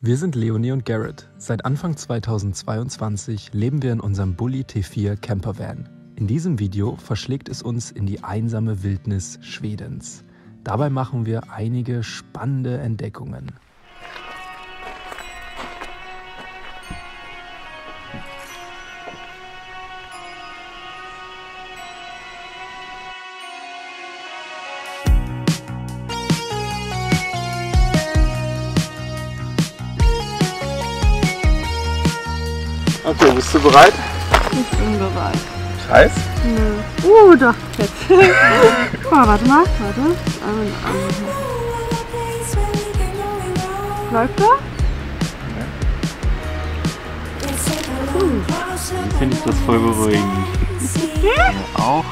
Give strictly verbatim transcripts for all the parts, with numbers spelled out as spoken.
Wir sind Leonie und Garrett. Seit Anfang zweitausendzweiundzwanzig leben wir in unserem Bulli T vier Campervan. In diesem Video verschlägt es uns in die einsame Wildnis Schwedens. Dabei machen wir einige spannende Entdeckungen. Okay, bist du bereit? Ich bin bereit. Heiß? Nö. Uh, doch, jetzt. Guck mal, warte mal, warte. Läuft er? Ja. Hm. Ich finde das voll beruhigend. Ja? Auch.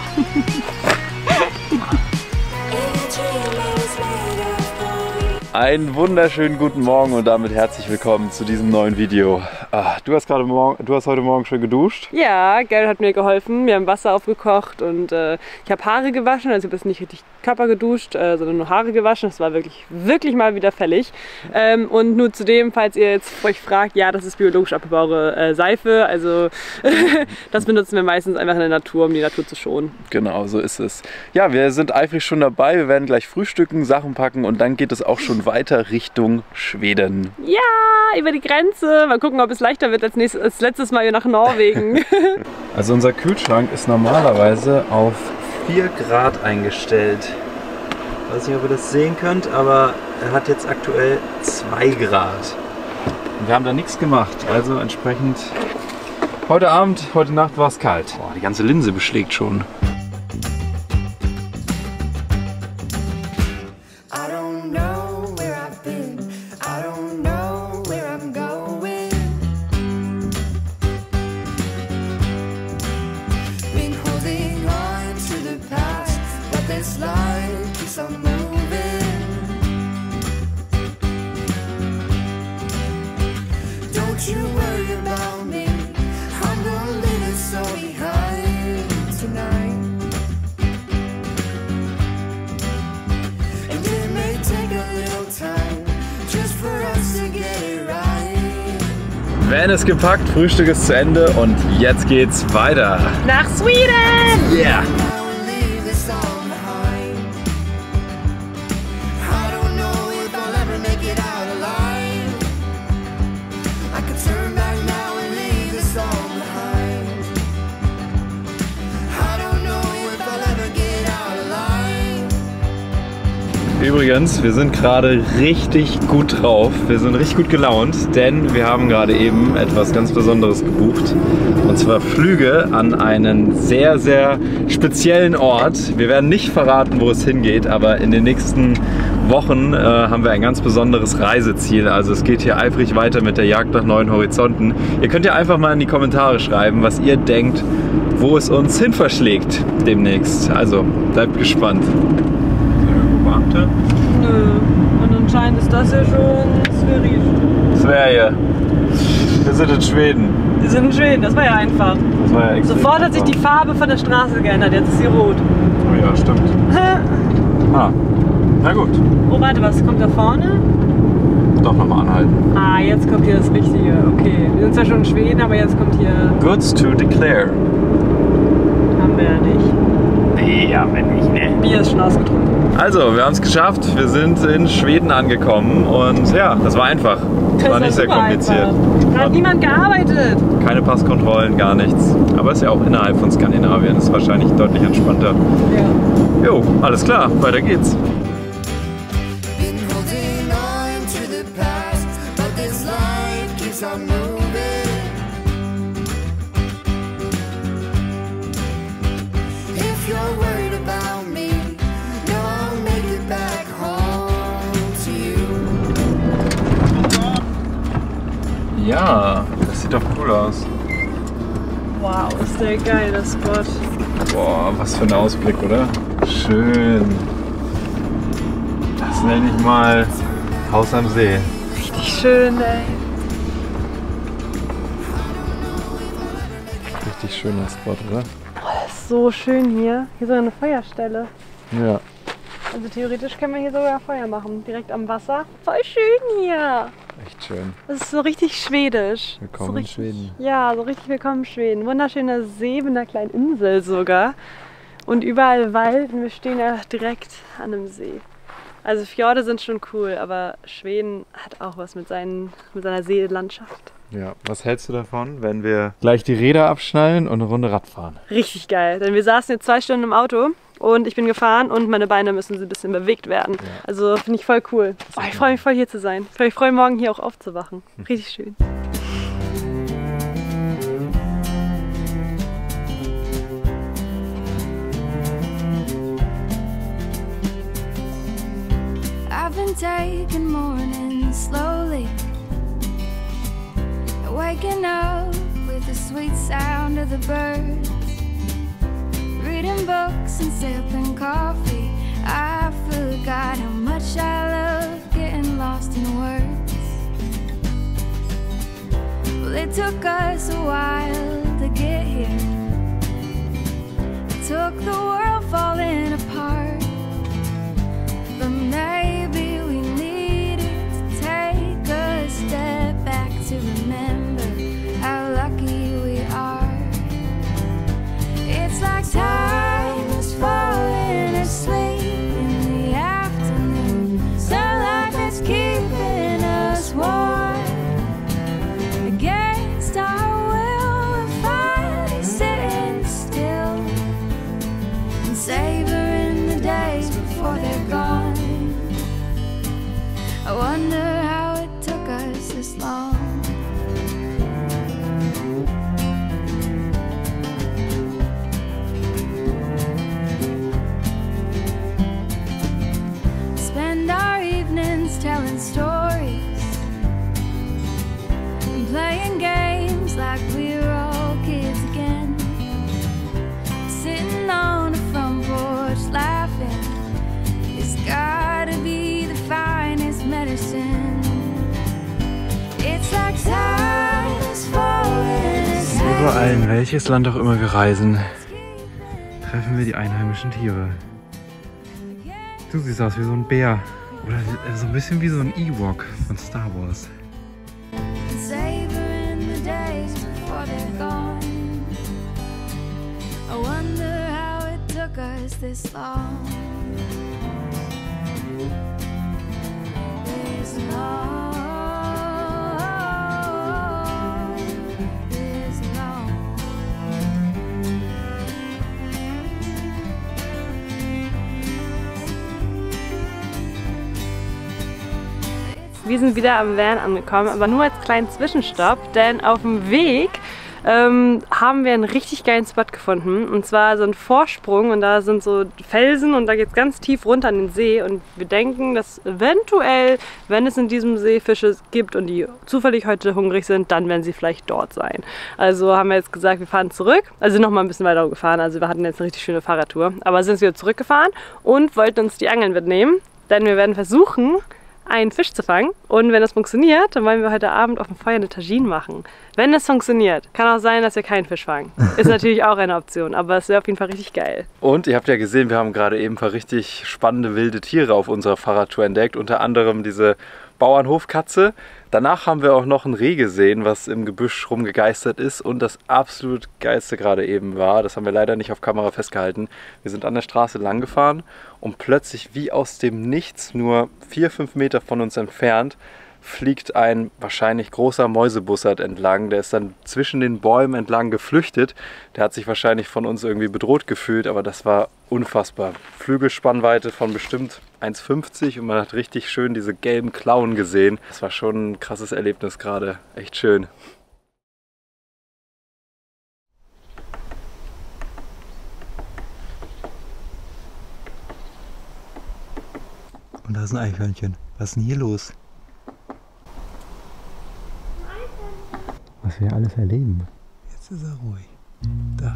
Einen wunderschönen guten Morgen und damit herzlich willkommen zu diesem neuen Video. Ah, du hast gerade morgen, du hast heute Morgen schon geduscht? Ja, Gerrit hat mir geholfen. Wir haben Wasser aufgekocht und äh, ich habe Haare gewaschen. Also ich habe jetzt nicht richtig Körper geduscht, äh, sondern nur Haare gewaschen. Das war wirklich, wirklich mal wieder fällig. Ähm, und nur zudem, falls ihr jetzt euch fragt, ja, das ist biologisch abgebaute äh, Seife. Also das benutzen wir meistens einfach in der Natur, um die Natur zu schonen. Genau, so ist es. Ja, wir sind eifrig schon dabei. Wir werden gleich frühstücken, Sachen packen und dann geht es auch schon weiter Richtung Schweden. Ja, über die Grenze. Mal gucken, ob es leichter wird als, nächstes, als letztes Mal nach Norwegen. Also unser Kühlschrank ist normalerweise auf vier Grad eingestellt. Ich weiß nicht, ob ihr das sehen könnt, aber er hat jetzt aktuell zwei Grad. Und wir haben da nichts gemacht, also entsprechend heute Abend, heute Nacht war es kalt. Boah, die ganze Linse beschlägt schon. Van ist gepackt, Frühstück ist zu Ende und jetzt geht's weiter. Nach Schweden! Yeah! Übrigens, wir sind gerade richtig gut drauf, wir sind richtig gut gelaunt, denn wir haben gerade eben etwas ganz Besonderes gebucht. Und zwar Flüge an einen sehr, sehr speziellen Ort. Wir werden nicht verraten, wo es hingeht, aber in den nächsten Wochen äh, haben wir ein ganz besonderes Reiseziel. Also es geht hier eifrig weiter mit der Jagd nach neuen Horizonten. Ihr könnt ja einfach mal in die Kommentare schreiben, was ihr denkt, wo es uns hin verschlägt demnächst. Also bleibt gespannt. Beamte? Nö. Und anscheinend ist das ja schon Sverige. Sverige. Wir sind in Schweden. Wir sind in Schweden, das war ja einfach. Das war ja extrem Sofort hat sich einfach. die Farbe von der Straße geändert, jetzt ist sie rot. Oh ja, stimmt. Ah, na gut. Oh, warte, was kommt da vorne? Doch nochmal anhalten. Ah, jetzt kommt hier das Richtige. Okay, wir sind zwar schon in Schweden, aber jetzt kommt hier... Goods to declare. Haben wir ja nicht. Nee, haben wir nicht, ne? Bier ist schon ausgetrunken. Also, wir haben es geschafft. Wir sind in Schweden angekommen und ja, das war einfach. Das war nicht sehr kompliziert. Da hat niemand gearbeitet. Keine Passkontrollen, gar nichts. Aber es ist ja auch innerhalb von Skandinavien. Das ist wahrscheinlich deutlich entspannter. Ja. Jo, alles klar, weiter geht's. Ja, das sieht doch cool aus. Wow, ist der geil, der Spot. Boah, was für ein Ausblick, oder? Schön. Das nenne ich mal Haus am See. Richtig schön, ey. Richtig schöner Spot, oder? Oh, das ist so schön hier. Hier ist sogar eine Feuerstelle. Ja. Also theoretisch können wir hier sogar Feuer machen, direkt am Wasser. Voll schön hier. Echt schön. Das ist so richtig schwedisch. Willkommen so richtig, in Schweden. Ja, so richtig willkommen in Schweden. Wunderschöner See mit einer kleinen Insel sogar. Und überall Wald und wir stehen ja direkt an einem See. Also Fjorde sind schon cool, aber Schweden hat auch was mit, seinen, mit seiner Seelandschaft. Ja, was hältst du davon, wenn wir gleich die Räder abschnallen und eine Runde Rad fahren? Richtig geil, denn wir saßen jetzt zwei Stunden im Auto und ich bin gefahren und meine Beine müssen so ein bisschen bewegt werden. Ja. Also finde ich voll cool. Oh, ich freue mich voll hier zu sein. Ich freue mich morgen hier auch aufzuwachen. Richtig schön. I've been taking mornings slowly, waking up with the sweet sound of the birds, reading books and sipping coffee. I forgot how much I love getting lost in words. Well, it took us a while to get here. It took the world falling apart, but maybe we needed to take a step back to remember how lucky we are. It's like time is falling asleep in the afternoon, sunlight that's keeping us warm. Against our will, we're finally sitting still and savoring the days before they're gone. I wonder how it took us this long. Spend our evenings telling stories and playing games like we were all kids again. Sitting on the front porch laughing, it's gotta be the finest medicine. It's like time is falling asleep. Überall, in welches Land auch immer wir reisen, treffen wir die einheimischen Tiere. Du siehst aus wie so ein Bär. Oder so ein bisschen wie so ein Ewok von Star Wars. Savoring the days before they're gone. I wonder how it took us this long. This long. This long. Wir sind wieder am Van angekommen, aber nur als kleinen Zwischenstopp, denn auf dem Weg ähm, haben wir einen richtig geilen Spot gefunden. Und zwar so ein Vorsprung und da sind so Felsen und da geht es ganz tief runter in den See. Und wir denken, dass eventuell, wenn es in diesem See Fische gibt und die zufällig heute hungrig sind, dann werden sie vielleicht dort sein. Also haben wir jetzt gesagt, wir fahren zurück. Also noch mal ein bisschen weiter gefahren. Also wir hatten jetzt eine richtig schöne Fahrradtour. Aber sind wieder zurückgefahren und wollten uns die Angeln mitnehmen. Denn wir werden versuchen, einen Fisch zu fangen. Und wenn das funktioniert, dann wollen wir heute Abend auf dem Feuer eine Tagine machen. Wenn das funktioniert, kann auch sein, dass wir keinen Fisch fangen. Ist natürlich auch eine Option, aber es wäre auf jeden Fall richtig geil. Und ihr habt ja gesehen, wir haben gerade eben ein paar richtig spannende wilde Tiere auf unserer Fahrradtour entdeckt. Unter anderem diese Bauernhofkatze. Danach haben wir auch noch ein Reh gesehen, was im Gebüsch rumgegeistert ist. Und das absolut geilste gerade eben war, das haben wir leider nicht auf Kamera festgehalten. Wir sind an der Straße lang gefahren und plötzlich wie aus dem Nichts, nur vier, fünf Meter von uns entfernt, fliegt ein wahrscheinlich großer Mäusebussard entlang. Der ist dann zwischen den Bäumen entlang geflüchtet. Der hat sich wahrscheinlich von uns irgendwie bedroht gefühlt, aber das war unfassbar. Flügelspannweite von bestimmt eins fünfzig und man hat richtig schön diese gelben Klauen gesehen. Das war schon ein krasses Erlebnis gerade. Echt schön. Und da ist ein Eichhörnchen. Was ist denn hier los? Was wir alles erleben. Jetzt ist er ruhig. Da.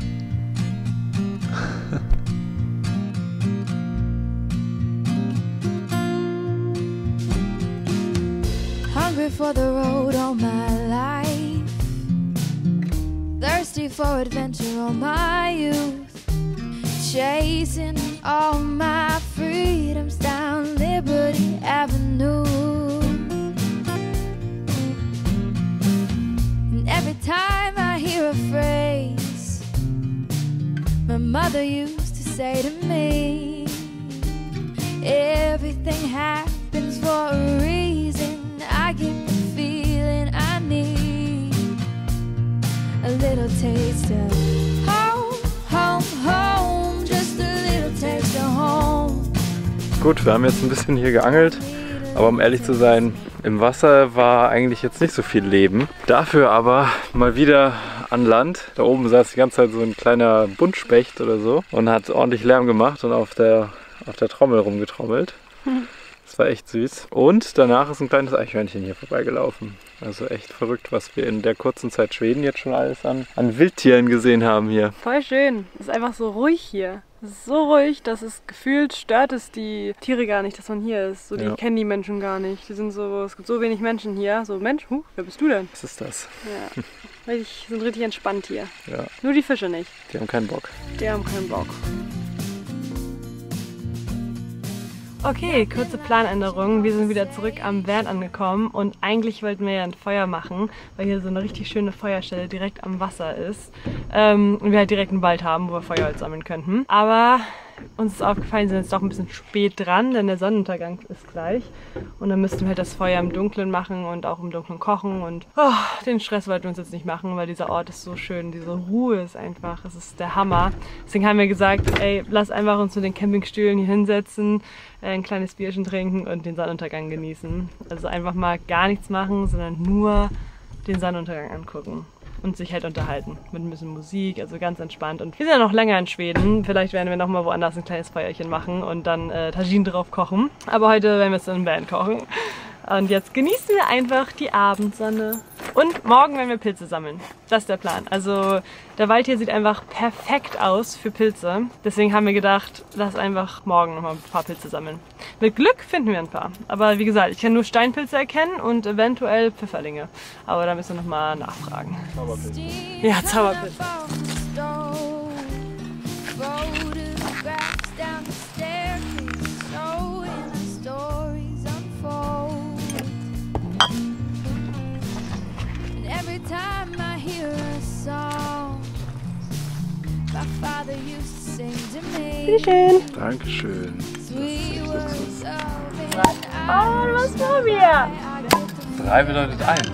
Hungry for the road all my life, thirsty for adventure all my youth, chasing all my freedoms down Liberty Avenue. phrase my mother used to say to me. Everything happens for a reason. I get the feeling I need a little taste of home, home, home, just a little taste of home. Gut, wir haben jetzt ein bisschen hier geangelt, aber um ehrlich zu sein, im Wasser war eigentlich jetzt nicht so viel Leben. Dafür aber mal wieder an Land. Da oben saß die ganze Zeit so ein kleiner Buntspecht oder so und hat ordentlich Lärm gemacht und auf der, auf der Trommel rumgetrommelt. Das war echt süß. Und danach ist ein kleines Eichhörnchen hier vorbeigelaufen. Also echt verrückt, was wir in der kurzen Zeit Schweden jetzt schon alles an, an Wildtieren gesehen haben hier. Voll schön. Es ist einfach so ruhig hier. Es ist so ruhig, dass es gefühlt stört es die Tiere gar nicht, dass man hier ist. So, die Ja. kennen die Menschen gar nicht. Die sind so, es gibt so wenig Menschen hier. So, Mensch, huh, wer bist du denn? Was ist das? Ja. Richtig, sind richtig entspannt hier. Ja, Nur die Fische nicht. die haben keinen Bock. Die haben keinen Bock. Okay, kurze Planänderung. Wir sind wieder zurück am Van angekommen und eigentlich wollten wir ja ein Feuer machen, weil hier so eine richtig schöne Feuerstelle direkt am Wasser ist. Ähm, und wir halt direkt einen Wald haben, wo wir Feuerholz sammeln könnten. Aber uns ist aufgefallen, wir sind jetzt doch ein bisschen spät dran, denn der Sonnenuntergang ist gleich. Und dann müssten wir halt das Feuer im Dunkeln machen und auch im Dunkeln kochen. Und oh, den Stress wollten wir uns jetzt nicht machen, weil dieser Ort ist so schön. Diese Ruhe ist einfach, es ist der Hammer. Deswegen haben wir gesagt, ey, lass einfach uns zu den Campingstühlen hier hinsetzen, ein kleines Bierchen trinken und den Sonnenuntergang genießen. Also einfach mal gar nichts machen, sondern nur den Sonnenuntergang angucken. Und sich halt unterhalten mit ein bisschen Musik, also ganz entspannt. Und wir sind ja noch länger in Schweden. Vielleicht werden wir noch mal woanders ein kleines Feuerchen machen und dann äh, Tagine drauf kochen. Aber heute werden wir es in Van kochen. Und jetzt genießen wir einfach die Abendsonne. Und morgen werden wir Pilze sammeln. Das ist der Plan. Also der Wald hier sieht einfach perfekt aus für Pilze. Deswegen haben wir gedacht, lass einfach morgen noch mal ein paar Pilze sammeln. Mit Glück finden wir ein paar. Aber wie gesagt, ich kann nur Steinpilze erkennen und eventuell Pfifferlinge. Aber da müssen wir noch mal nachfragen. Zauberpilz. Ja, Zauberpilze. Bitteschön. Dankeschön. Oh, was machen wir? Drei bedeutet eins.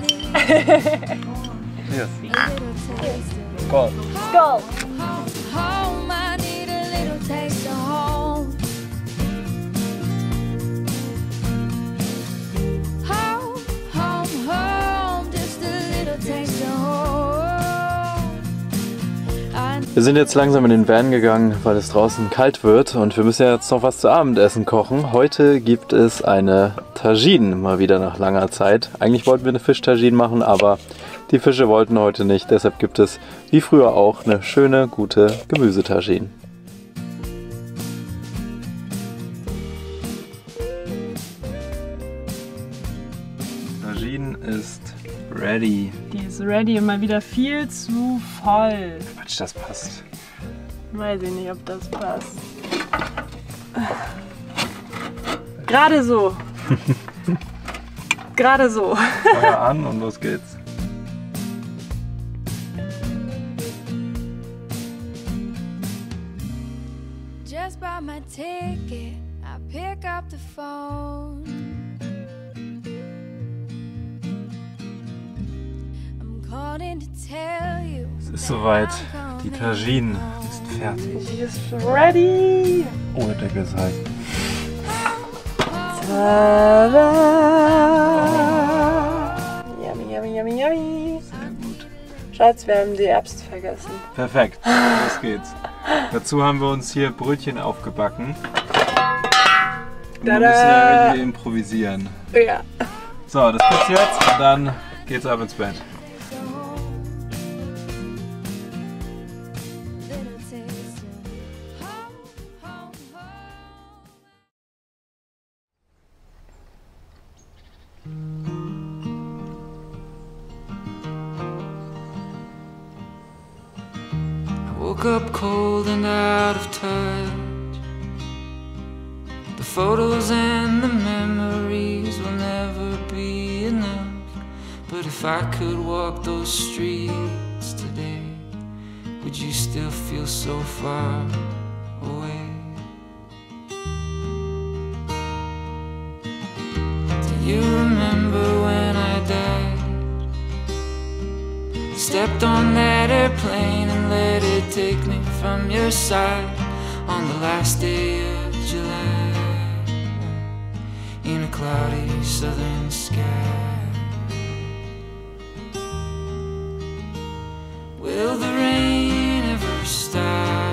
Yes. Gold. Go! Wir sind jetzt langsam in den Van gegangen, weil es draußen kalt wird und wir müssen jetzt noch was zu Abendessen kochen. Heute gibt es eine Tagine, mal wieder nach langer Zeit. Eigentlich wollten wir eine Fischtagine machen, aber die Fische wollten heute nicht. Deshalb gibt es, wie früher auch, eine schöne, gute Gemüsetagine. Tagine ist ready. Die ist ready und mal wieder viel zu voll. Quatsch, das passt. Weiß ich nicht, ob das passt. Gerade so. Gerade so. Feuer an und los geht's. Just buy my ticket, I pick up the phone. I'm calling to tell you. Es ist soweit. Die Tagine ist fertig. Die ist ready. Oh, der Deckel ist heiß. Tada! Yummy, yummy, yummy, yummy. Sehr gut. Schatz, wir haben die Erbsen vergessen. Perfekt, los geht's. Dazu haben wir uns hier Brötchen aufgebacken. Wir müssen ja hier improvisieren. Ja. So, das gibt's jetzt und dann geht's ab ins Bett. Woke up cold and out of touch. The photos and the memories will never be enough. But if If I could walk those streets today, would you still feel so far away? Do you remember when I died? Stepped on that airplane and let it take me from your side on the last day of July in a cloudy southern sky. Will the rain ever stop?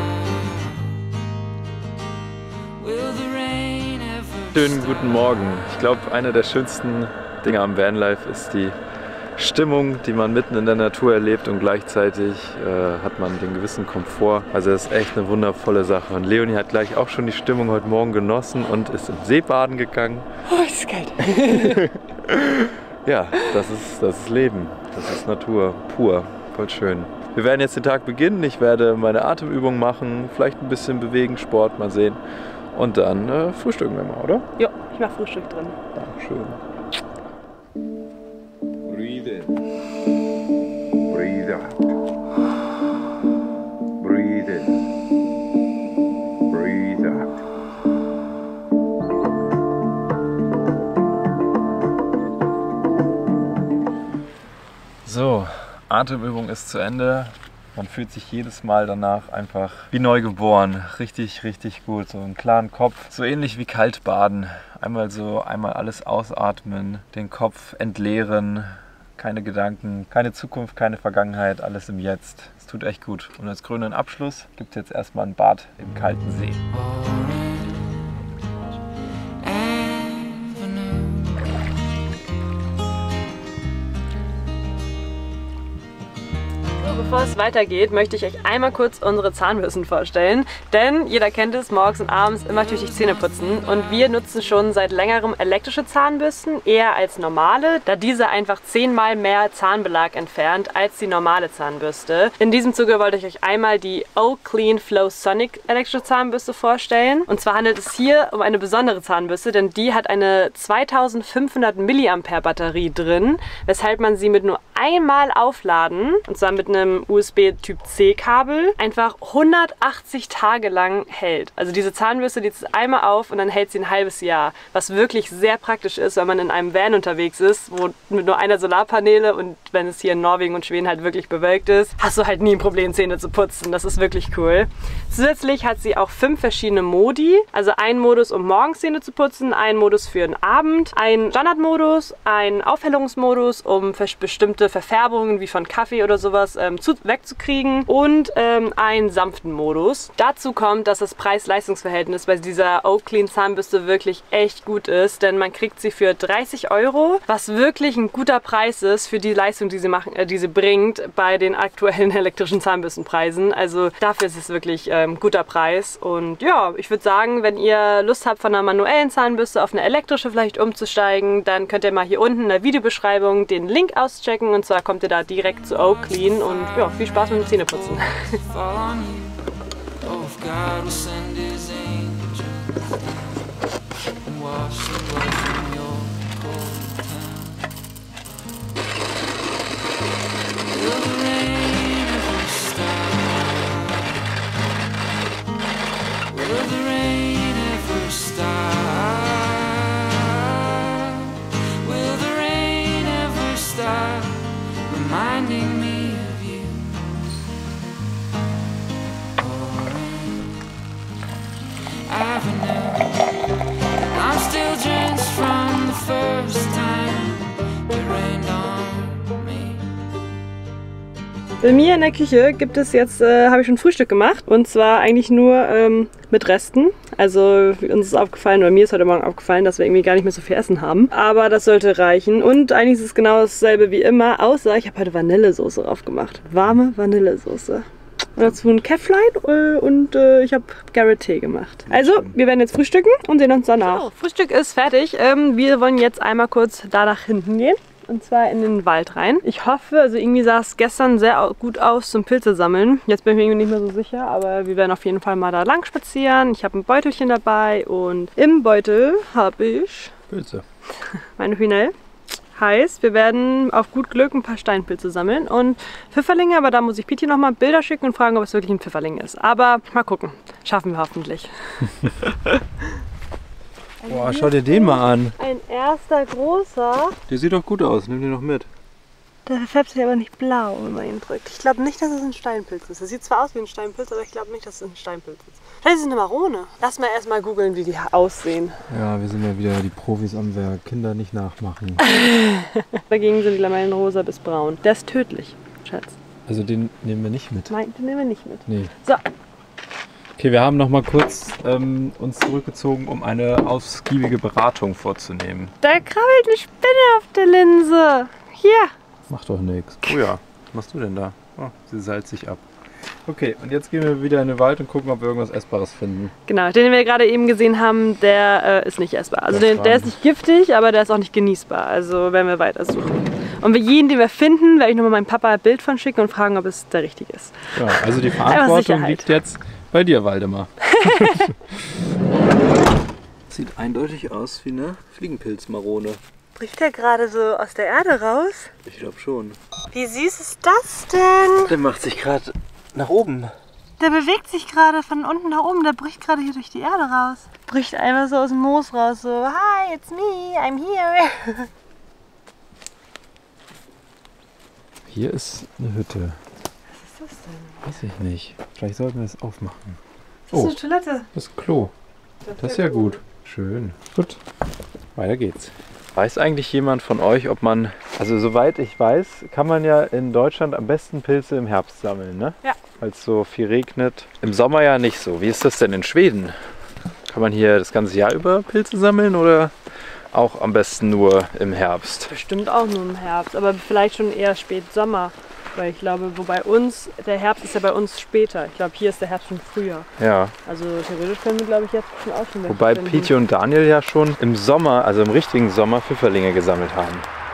Will the rain ever stop? Schönen guten Morgen. Ich glaube, eine der schönsten Dinge am Vanlife ist die Stimmung, die man mitten in der Natur erlebt, und gleichzeitig äh, hat man den gewissen Komfort. Also das ist echt eine wundervolle Sache. Und Leonie hat gleich auch schon die Stimmung heute Morgen genossen und ist im See baden gegangen. Oh, es ist kalt. Ja, das ist, das ist Leben. Das ist Natur pur. Voll schön. Wir werden jetzt den Tag beginnen. Ich werde meine Atemübungen machen, vielleicht ein bisschen bewegen, Sport, mal sehen. Und dann äh, frühstücken wir mal, oder? Ja, ich mache Frühstück drin. Dankeschön. Breathe in. Breathe out. Breathe in. Breathe out. So, Atemübung ist zu Ende. Man fühlt sich jedes Mal danach einfach wie neu geboren. Richtig, richtig gut. So einen klaren Kopf. So ähnlich wie kalt baden. Einmal so, einmal alles ausatmen, den Kopf entleeren. Keine Gedanken, keine Zukunft, keine Vergangenheit, alles im Jetzt. Es tut echt gut. Und als krönenden Abschluss gibt es jetzt erstmal ein Bad im kalten See. Bevor es weitergeht, möchte ich euch einmal kurz unsere Zahnbürsten vorstellen. Denn jeder kennt es, morgens und abends immer tüchtig Zähne putzen. Und wir nutzen schon seit längerem elektrische Zahnbürsten, eher als normale, da diese einfach zehnmal mehr Zahnbelag entfernt als die normale Zahnbürste. In diesem Zuge wollte ich euch einmal die O-Clean Flow Sonic elektrische Zahnbürste vorstellen. Und zwar handelt es hier um eine besondere Zahnbürste, denn die hat eine zweitausendfünfhundert Milliampere Batterie drin, weshalb man sie mit nur einmal aufladen, und zwar mit einem U S B Typ C Kabel, einfach hundertachtzig Tage lang hält. Also diese Zahnbürste, die ist einmal auf und dann hält sie ein halbes Jahr, was wirklich sehr praktisch ist, wenn man in einem Van unterwegs ist, wo mit nur einer Solarpaneele, und wenn es hier in Norwegen und Schweden halt wirklich bewölkt ist, hast du halt nie ein Problem, Zähne zu putzen. Das ist wirklich cool. Zusätzlich hat sie auch fünf verschiedene Modi, also einen Modus, um morgens Zähne zu putzen, einen Modus für den Abend, einen Standardmodus, einen Aufhellungsmodus, um bestimmte Verfärbungen wie von Kaffee oder sowas ähm, zu, wegzukriegen, und ähm, einen sanften Modus. Dazu kommt, dass das Preis-Leistungs-Verhältnis bei dieser O-Clean Zahnbürste wirklich echt gut ist, denn man kriegt sie für dreißig Euro, was wirklich ein guter Preis ist für die Leistung, die sie, machen, äh, die sie bringt bei den aktuellen elektrischen Zahnbürstenpreisen. Also dafür ist es wirklich ein ähm, guter Preis. Und ja, ich würde sagen, wenn ihr Lust habt, von einer manuellen Zahnbürste auf eine elektrische vielleicht umzusteigen, dann könnt ihr mal hier unten in der Videobeschreibung den Link auschecken, und zwar kommt ihr da direkt zu O-Clean. Und ja, viel Spaß mit dem Zähneputzen. Reminding me of you. Avenue. I'm still drenched from the first time it rained on me. Bei mir in der Küche gibt es jetzt, äh, habe ich schon Frühstück gemacht, und zwar eigentlich nur ähm, mit Resten. Also uns ist aufgefallen, oder mir ist heute Morgen aufgefallen, dass wir irgendwie gar nicht mehr so viel Essen haben. Aber das sollte reichen. Und eigentlich ist es genau dasselbe wie immer, außer ich habe heute Vanillesoße drauf gemacht. Warme Vanillesoße. Und dazu ein Käfflein äh, und äh, ich habe Garrett Tee gemacht. Also, wir werden jetzt frühstücken und sehen uns danach. So, Frühstück ist fertig. Ähm, wir wollen jetzt einmal kurz da nach hinten gehen. Und zwar in den Wald rein. Ich hoffe, also irgendwie sah es gestern sehr gut aus zum Pilze sammeln. Jetzt bin ich mir irgendwie nicht mehr so sicher, aber wir werden auf jeden Fall mal da lang spazieren. Ich habe ein Beutelchen dabei und im Beutel habe ich Pilze. Meine Hühner. Heißt, wir werden auf gut Glück ein paar Steinpilze sammeln und Pfifferlinge, aber da muss ich Piti nochmal Bilder schicken und fragen, ob es wirklich ein Pfifferling ist. Aber mal gucken. Schaffen wir hoffentlich. Boah, schau dir den mal an. Ein erster großer. Der sieht doch gut aus, nimm den noch mit. Der färbt sich aber nicht blau, wenn man ihn drückt. Ich glaube nicht, dass es ein Steinpilz ist. Es sieht zwar aus wie ein Steinpilz, aber ich glaube nicht, dass es ein Steinpilz ist. Vielleicht ist es eine Marone. Lass mal erstmal googeln, wie die aussehen. Ja, wir sind ja wieder die Profis am Werk. Kinder nicht nachmachen. Dagegen sind die Lamellen rosa bis braun. Der ist tödlich, Schatz. Also den nehmen wir nicht mit? Nein, den nehmen wir nicht mit. Nee. So. Okay, wir haben noch mal kurz ähm, uns zurückgezogen, um eine ausgiebige Beratung vorzunehmen. Da krabbelt eine Spinne auf der Linse. Hier. Macht doch nichts. Oh ja, was machst du denn da? Oh, sie salzt sich ab. Okay, und jetzt gehen wir wieder in den Wald und gucken, ob wir irgendwas Essbares finden. Genau, den wir gerade eben gesehen haben, der äh, ist nicht essbar. Also den, der ist nicht giftig, aber der ist auch nicht genießbar. Also werden wir weiter suchen. Und für jeden, den wir finden, werde ich nochmal meinem Papa ein Bild von schicken und fragen, ob es der richtige ist. Ja, also die Verantwortung liegt jetzt bei dir, Waldemar. Sieht eindeutig aus wie eine Fliegenpilzmarone. Bricht der gerade so aus der Erde raus? Ich glaube schon. Wie süß ist das denn? Der macht sich gerade nach oben. Der bewegt sich gerade von unten nach oben. Der bricht gerade hier durch die Erde raus. Bricht einfach so aus dem Moos raus. So, hi, it's me, I'm here. Hier ist eine Hütte. Was ist das denn? Weiß ich nicht. Vielleicht sollten wir es aufmachen. Das ist Oh, eine Toilette. das ist Klo. Das ist ja gut. Schön. Gut. Weiter geht's. Weiß eigentlich jemand von euch, ob man, also soweit ich weiß, kann man ja in Deutschland am besten Pilze im Herbst sammeln, ne? Ja. Weil es so viel regnet. Im Sommer ja nicht so. Wie ist das denn in Schweden? Kann man hier das ganze Jahr über Pilze sammeln oder auch am besten nur im Herbst? Bestimmt auch nur im Herbst, aber vielleicht schon eher spät Sommer. Weil ich glaube, wo bei uns, der Herbst ist ja bei uns später. Ich glaube, hier ist der Herbst schon früher. Ja. Also theoretisch können wir, glaube ich, jetzt schon auch schon welche Wobei finden. Piti und Daniel ja schon im Sommer, also im richtigen Sommer, Pfifferlinge gesammelt haben.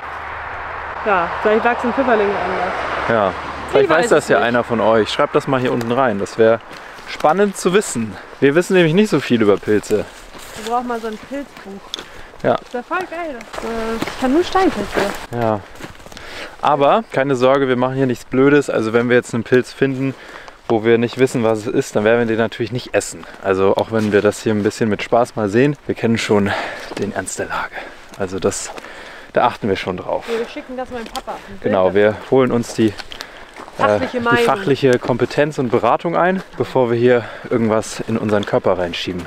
Ja, vielleicht wachsen Pfifferlinge anders. Ja. Vielleicht weiß weiß das es ja nicht. einer von euch. Schreibt das mal hier unten rein. Das wäre spannend zu wissen. Wir wissen nämlich nicht so viel über Pilze. Wir brauchen mal so ein Pilzbuch. Ja. Das wäre voll geil. Das, äh, ich kann nur Steinpilze. Ja. Aber keine Sorge, wir machen hier nichts Blödes. Also wenn wir jetzt einen Pilz finden, wo wir nicht wissen, was es ist, dann werden wir den natürlich nicht essen. Also auch wenn wir das hier ein bisschen mit Spaß mal sehen, wir kennen schon den Ernst der Lage. Also das, da achten wir schon drauf. Wir schicken das meinem Papa. Ein Bild Genau, davon. wir holen uns die, Fachliche äh, die Meinung. fachliche Kompetenz und Beratung ein, bevor wir hier irgendwas in unseren Körper reinschieben.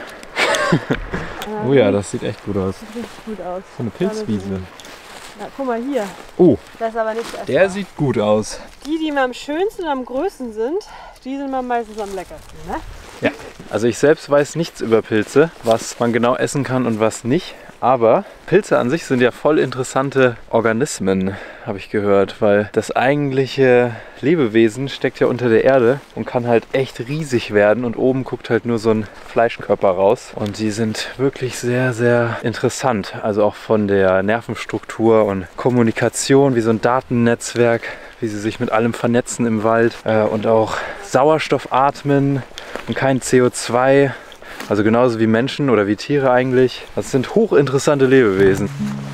Oh ja, das sieht echt gut aus. Sieht richtig gut aus. So eine Pilzwiese. Ja, guck mal hier. Oh, Das ist aber nicht essbar. der sieht gut aus. Die, die immer am schönsten und am größten sind, die sind immer meistens am leckersten, ne? Ja, also ich selbst weiß nichts über Pilze, was man genau essen kann und was nicht. Aber Pilze an sich sind ja voll interessante Organismen, habe ich gehört, weil das eigentliche Lebewesen steckt ja unter der Erde und kann halt echt riesig werden und oben guckt halt nur so ein Fleischkörper raus. Und die sind wirklich sehr, sehr interessant, also auch von der Nervenstruktur und Kommunikation, wie so ein Datennetzwerk, wie sie sich mit allem vernetzen im Wald äh, und auch Sauerstoff atmen und kein C O zwei. Also genauso wie Menschen oder wie Tiere eigentlich. Das sind hochinteressante Lebewesen.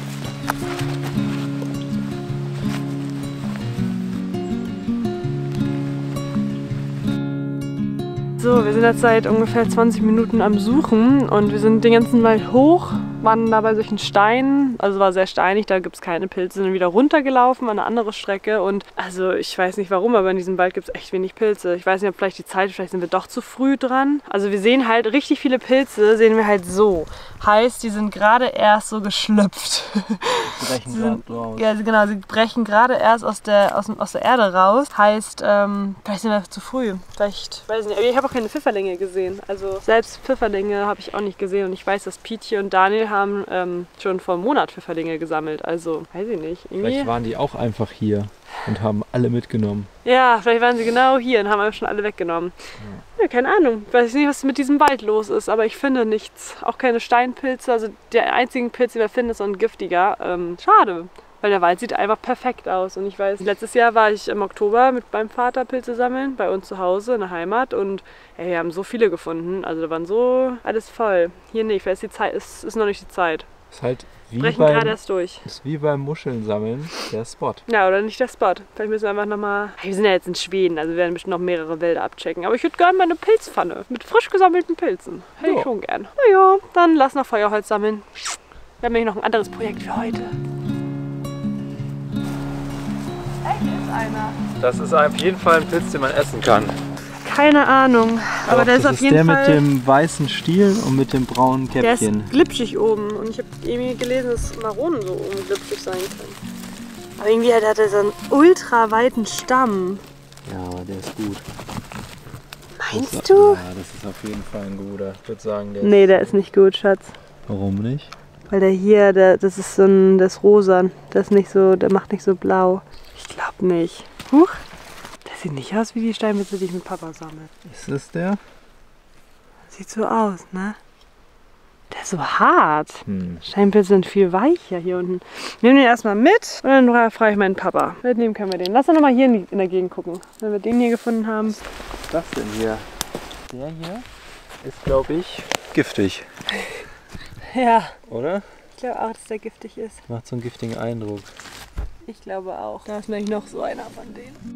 So, wir sind jetzt seit ungefähr zwanzig Minuten am Suchen und wir sind den ganzen Wald hoch, waren da bei solchen Steinen, also war sehr steinig, da gibt es keine Pilze, sind wieder runtergelaufen an eine andere Strecke und also ich weiß nicht warum, aber in diesem Wald gibt es echt wenig Pilze. Ich weiß nicht, ob vielleicht die Zeit, vielleicht sind wir doch zu früh dran. Also wir sehen halt richtig viele Pilze, sehen wir halt so. Heißt, die sind gerade erst so geschlüpft. Brechen sind, ja, genau, sie brechen gerade erst aus der, aus, aus der Erde raus. Heißt, ähm, vielleicht sind wir zu früh. Vielleicht, weiß ich nicht. Aber ich habe auch keine Pfifferlinge gesehen. Also selbst Pfifferlinge habe ich auch nicht gesehen. Und ich weiß, dass Piti und Daniel haben ähm, schon vor einem Monat Pfifferlinge gesammelt. Also, weiß ich nicht. Irgendwie... Vielleicht waren die auch einfach hier und haben alle mitgenommen. Ja, vielleicht waren sie genau hier und haben aber schon alle weggenommen. Ja. Ja, keine Ahnung. Ich weiß nicht, was mit diesem Wald los ist, aber ich finde nichts. Auch keine Steinpilze. Also der einzige Pilz, den wir finden, ist so ein giftiger. Ähm, schade, weil der Wald sieht einfach perfekt aus. Und ich weiß, letztes Jahr war ich im Oktober mit meinem Vater Pilze sammeln, bei uns zu Hause in der Heimat. Und ey, wir haben so viele gefunden. Also da waren so alles voll. Hier nicht, weil es die Zeit ist, ist noch nicht die Zeit. Ist halt wie brechen beim, gerade erst durch. ist wie beim Muscheln sammeln der Spot. Ja, oder nicht der Spot. Vielleicht müssen wir einfach nochmal... Wir sind ja jetzt in Schweden, also wir werden bestimmt noch mehrere Wälder abchecken. Aber ich würde gerne mal eine Pilzpfanne mit frisch gesammelten Pilzen. Hätte ich Ja. schon gern. Naja, dann lass noch Feuerholz sammeln. Wir haben nämlich noch ein anderes Projekt für heute. Hey, hier ist einer. Das ist auf jeden Fall ein Pilz, den man essen kann. Keine Ahnung, aber Doch, der ist das auf jeden der Fall... mit dem weißen Stiel und mit dem braunen Der ist Käppchen. glitschig oben und ich habe irgendwie gelesen, dass Maronen so oben glitschig sein können. Aber irgendwie hat er so einen ultra weiten Stamm. Ja, aber der ist gut. Meinst das, du? Ja, das ist auf jeden Fall ein guter. Ich würde sagen, der Nee, der ist nicht gut, Schatz. Warum nicht? Weil der hier, der, das ist so ein, das ist rosa. Das ist nicht so, der macht nicht so blau. Ich glaube nicht. Huch. Der sieht nicht aus wie die Steinpilze, die ich mit Papa sammle. Ist es der? Sieht so aus, ne? Der ist so hart. Hm. Steinpilze sind viel weicher hier unten. Nehmen den erstmal mit und dann frage ich meinen Papa. Mitnehmen können wir den. Lass uns nochmal hier in, die, in der Gegend gucken. Wenn wir den hier gefunden haben. Was ist das denn hier? Der hier ist, glaube ich, giftig, Ja, oder? ich glaube auch, dass der giftig ist. Macht so einen giftigen Eindruck. Ich glaube auch. Da ist nämlich noch so einer von denen.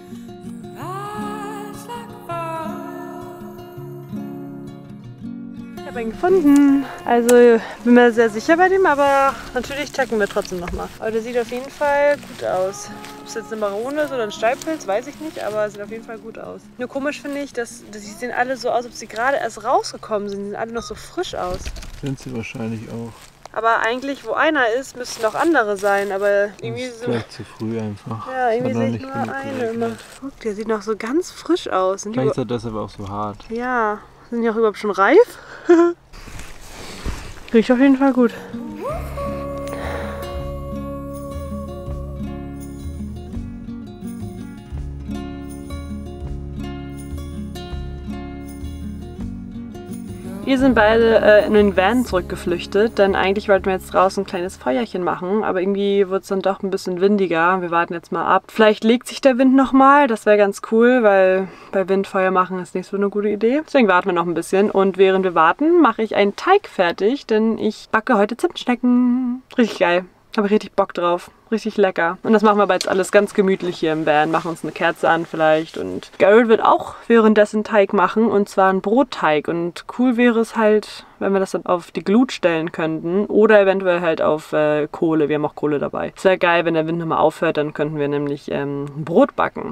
Ich habe ihn gefunden. Also bin mir sehr sicher bei dem, aber natürlich checken wir trotzdem nochmal. Aber der sieht auf jeden Fall gut aus. Ob es jetzt eine Marone ist oder ein Steinpilz, weiß ich nicht, aber es sieht auf jeden Fall gut aus. Nur komisch finde ich, dass, dass die sehen alle so aus, als ob sie gerade erst rausgekommen sind. Die sehen alle noch so frisch aus. Sind sie wahrscheinlich auch. Aber eigentlich, wo einer ist, müssten noch andere sein. Aber irgendwie Das ist so. vielleicht zu früh einfach. Ja, irgendwie Hat noch sehe ich nicht nur genug eine geregnet. immer. Guck, der sieht noch so ganz frisch aus. Sind die Vielleicht ist er deshalb auch so hart. Ja, sind die auch überhaupt schon reif? Riecht auf jeden Fall gut. Wir sind beide äh, in den Van zurückgeflüchtet, denn eigentlich wollten wir jetzt draußen ein kleines Feuerchen machen, aber irgendwie wird es dann doch ein bisschen windiger. Wir warten jetzt mal ab. Vielleicht legt sich der Wind nochmal, das wäre ganz cool, weil bei Wind Feuer machen ist nicht so eine gute Idee. Deswegen warten wir noch ein bisschen und während wir warten, mache ich einen Teig fertig, denn ich backe heute Zimtschnecken. Richtig geil. Habe richtig Bock drauf. Richtig lecker. Und das machen wir aber jetzt alles ganz gemütlich hier im Van. Machen uns eine Kerze an vielleicht. Und Garrett wird auch währenddessen Teig machen. Und zwar einen Brotteig. Und cool wäre es halt, wenn wir das dann auf die Glut stellen könnten. Oder eventuell halt auf äh, Kohle. Wir haben auch Kohle dabei. Es wäre geil, wenn der Wind nochmal aufhört. Dann könnten wir nämlich ähm, Brot backen.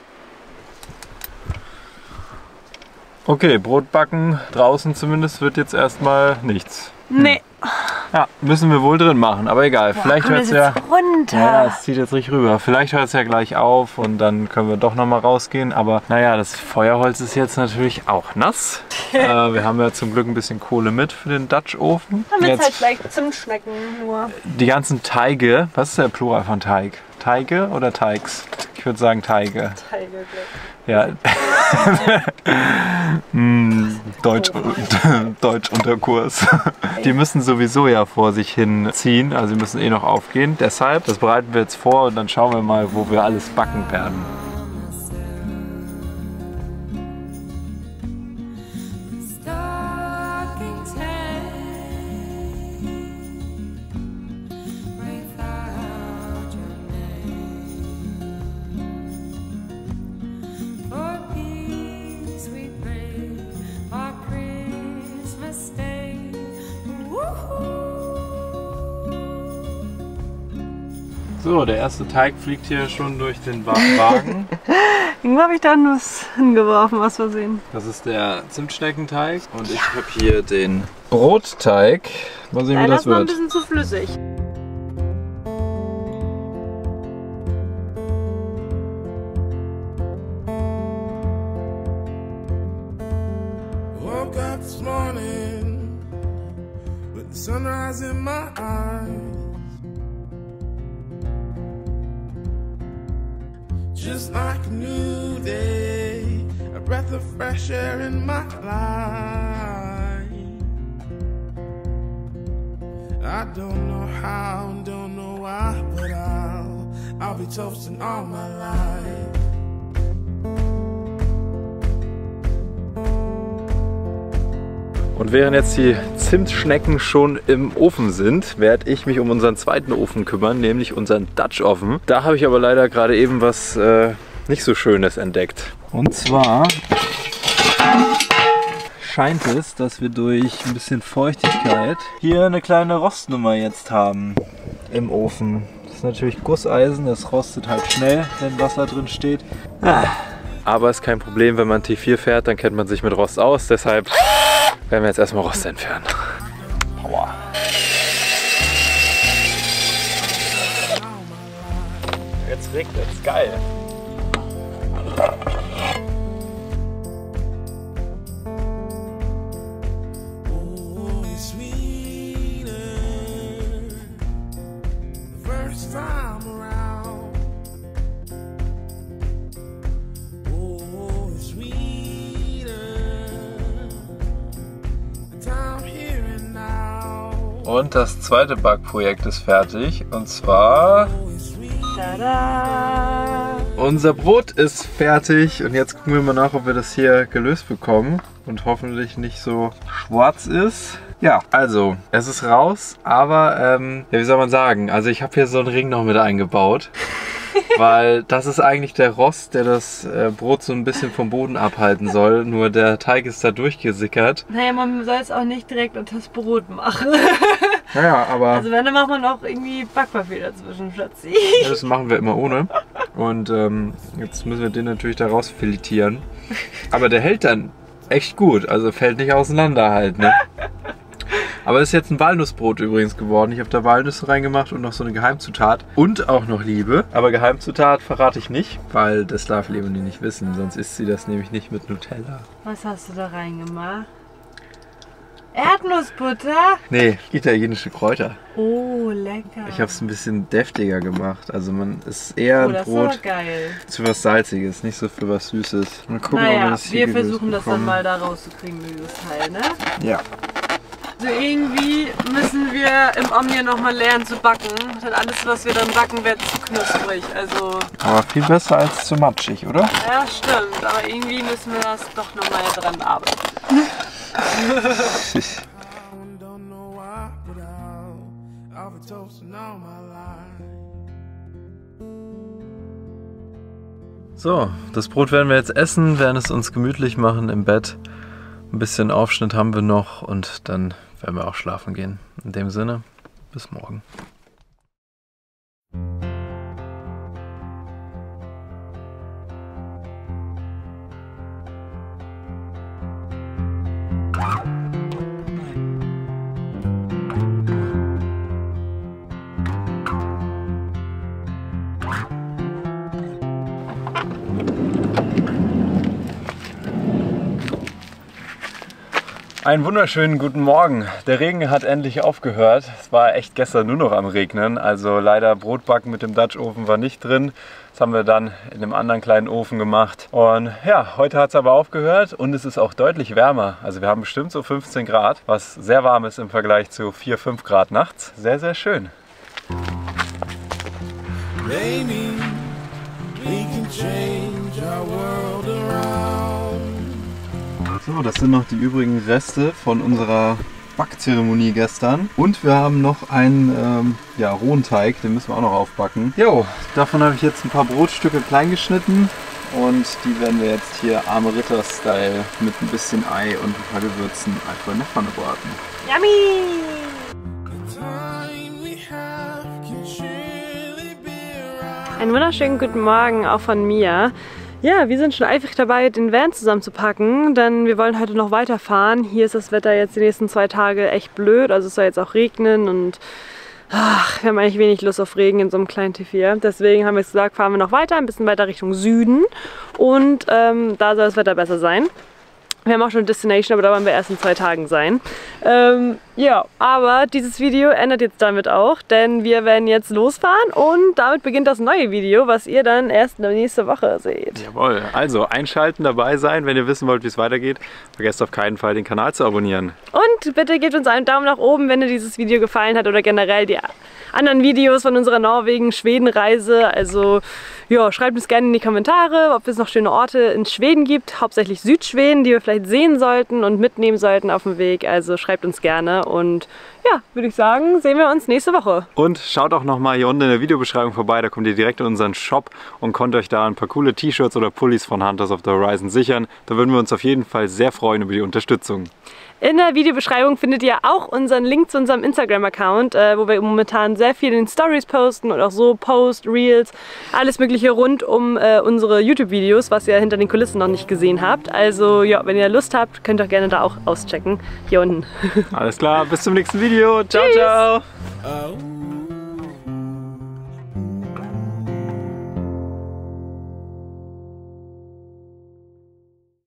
Okay, Brot backen draußen zumindest wird jetzt erstmal nichts. Nee. Ja, müssen wir wohl drin machen, aber egal. Vielleicht hört es ja. runter. Ja, es zieht jetzt richtig rüber. Vielleicht hört es ja gleich auf und dann können wir doch nochmal rausgehen. Aber naja, das Feuerholz ist jetzt natürlich auch nass. äh, wir haben ja zum Glück ein bisschen Kohle mit für den Dutch-Ofen. Damit Jetzt halt vielleicht Zimtschnecken nur. die ganzen Teige. Was ist der Plural von Teig? Teige oder Teigs? Ich würde sagen Teige. Teige, glaube Ja. mm, Deutsch, Deutschunterkurs. Die müssen sowieso ja vor sich hin ziehen, also sie müssen eh noch aufgehen. Deshalb, das bereiten wir jetzt vor und dann schauen wir mal, wo wir alles backen werden. So, der erste Teig fliegt hier schon durch den Wagen. Irgendwo habe ich da was hingeworfen, aus Versehen. Das ist der Zimtschneckenteig und ich habe hier den Brotteig. Mal sehen, Ja, wie das das ist noch ein wird. bisschen zu flüssig. Woke up this morning with the sunrise in my eyes. Just like a new day, a breath of fresh air in my life. I don't know how, don't know why, but I'll, I'll be toasting all my life. Und während jetzt die Zimtschnecken schon im Ofen sind, werde ich mich um unseren zweiten Ofen kümmern, nämlich unseren Dutch Oven. Da habe ich aber leider gerade eben was äh, nicht so Schönes entdeckt. Und zwar scheint es, dass wir durch ein bisschen Feuchtigkeit hier eine kleine Rostnummer jetzt haben im Ofen. Das ist natürlich Gusseisen, das rostet halt schnell, wenn Wasser drin steht. Aber ist kein Problem, wenn man T vier fährt, dann kennt man sich mit Rost aus. Deshalb werden wir jetzt erstmal Rost entfernen. Aua. Jetzt regnet es, geil. Und das zweite Backprojekt ist fertig, und zwar Tada! Unser Brot ist fertig und jetzt gucken wir mal nach, ob wir das hier gelöst bekommen und hoffentlich nicht so schwarz ist. Ja, also es ist raus, aber ähm, ja, wie soll man sagen, also ich habe hier so einen Ring noch mit eingebaut. Weil das ist eigentlich der Rost, der das äh, Brot so ein bisschen vom Boden abhalten soll. Nur der Teig ist da durchgesickert. Naja, man soll es auch nicht direkt unter das Brot machen. Naja, aber... Also wenn, dann macht man auch irgendwie Backpapier dazwischen, Schatzi. Ja, das machen wir immer ohne. Und ähm, jetzt müssen wir den natürlich da raus filetieren. Aber der hält dann echt gut, also fällt nicht auseinander halt, ne? Aber es ist jetzt ein Walnussbrot übrigens geworden. Ich habe da Walnüsse reingemacht und noch so eine Geheimzutat. Und auch noch Liebe. Aber Geheimzutat verrate ich nicht, weil das darf Leonie nicht wissen. Sonst isst sie das nämlich nicht mit Nutella. Was hast du da reingemacht? Erdnussbutter? Nee, italienische Kräuter. Oh, lecker. Ich habe es ein bisschen deftiger gemacht. Also man ist eher oh, ein das Brot ist geil. für was Salziges, nicht so für was Süßes. Mal gucken, naja, ob wir das hier wir versuchen das bekommen. dann mal da rauszukriegen, dieses Teil, ne? Ja. Also irgendwie müssen wir im Omnia nochmal lernen zu backen. Denn alles, was wir dann backen, wird zu knusprig. Also, Aber viel besser als zu matschig, oder? ja, stimmt. Aber irgendwie müssen wir das doch nochmal dran arbeiten. Don't know why, but I'll, I'll be toasting all my life. So, das Brot werden wir jetzt essen, werden es uns gemütlich machen im Bett. Ein bisschen Aufschnitt haben wir noch und dann werden wir auch schlafen gehen. In dem Sinne, bis morgen. Einen wunderschönen guten Morgen. Der Regen hat endlich aufgehört. Es war echt gestern nur noch am Regnen. Also leider Brotbacken mit dem Dutch Ofen war nicht drin. Das haben wir dann in einem anderen kleinen Ofen gemacht. Und ja, heute hat es aber aufgehört und es ist auch deutlich wärmer. Also wir haben bestimmt so fünfzehn Grad, was sehr warm ist im Vergleich zu vier, fünf Grad nachts. Sehr, sehr schön. Baby, we can change our world around. So, das sind noch die übrigen Reste von unserer Backzeremonie gestern. Und wir haben noch einen ähm, ja, rohen Teig, den müssen wir auch noch aufbacken. Jo, davon habe ich jetzt ein paar Brotstücke klein geschnitten. Und die werden wir jetzt hier Arme Ritter-Style mit ein bisschen Ei und ein paar Gewürzen einfach in der Pfanne braten. Yummy! Einen wunderschönen guten Morgen auch von mir. Ja, wir sind schon eifrig dabei, den Van zusammenzupacken, denn wir wollen heute noch weiterfahren. Hier ist das Wetter jetzt die nächsten zwei Tage echt blöd, also es soll jetzt auch regnen und ach, wir haben eigentlich wenig Lust auf Regen in so einem kleinen T vier. Deswegen haben wir jetzt gesagt, fahren wir noch weiter, ein bisschen weiter Richtung Süden und ähm, da soll das Wetter besser sein. Wir haben auch schon eine Destination, aber da wollen wir erst in zwei Tagen sein. Ähm, ja, aber dieses Video endet jetzt damit auch, denn wir werden jetzt losfahren und damit beginnt das neue Video, was ihr dann erst nächste Woche seht. Jawohl, also einschalten, dabei sein, wenn ihr wissen wollt, wie es weitergeht. Vergesst auf keinen Fall, den Kanal zu abonnieren. Und bitte gebt uns einen Daumen nach oben, wenn dir dieses Video gefallen hat oder generell die anderen Videos von unserer Norwegen-Schweden-Reise. Also ja, schreibt uns gerne in die Kommentare, ob es noch schöne Orte in Schweden gibt, hauptsächlich Südschweden, die wir vielleicht vielleicht sehen sollten und mitnehmen sollten auf dem Weg. Also schreibt uns gerne und ja, würde ich sagen, sehen wir uns nächste Woche. Und schaut auch nochmal hier unten in der Videobeschreibung vorbei, da kommt ihr direkt in unseren Shop und könnt euch da ein paar coole T-Shirts oder Pullis von Hunters of the Horizon sichern. Da würden wir uns auf jeden Fall sehr freuen über die Unterstützung. In der Videobeschreibung findet ihr auch unseren Link zu unserem Instagram-Account, äh, wo wir momentan sehr viel in Stories posten und auch so Post, Reels, alles mögliche rund um äh, unsere YouTube-Videos, was ihr hinter den Kulissen noch nicht gesehen habt. Also ja, wenn ihr Lust habt, könnt ihr auch gerne da auch auschecken, hier unten. Alles klar, bis zum nächsten Video. Ciao, ciao. Oh.